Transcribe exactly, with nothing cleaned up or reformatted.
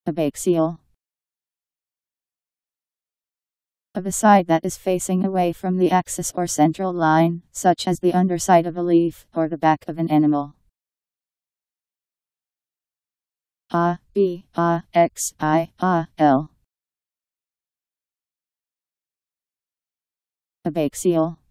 Abaxial. Of a side that is facing away from the axis or central line, such as the underside of a leaf or the back of an animal. A B A X I A L. Abaxial.